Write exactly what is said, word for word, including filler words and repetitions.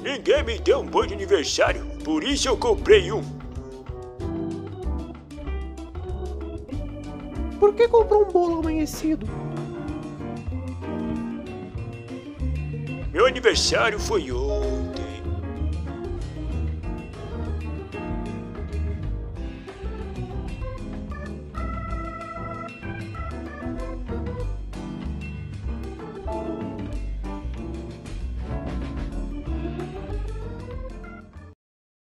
Ninguém me deu um bolo de aniversário, por isso eu comprei um. Por que comprou um bolo amanhecido? Meu aniversário foi hoje.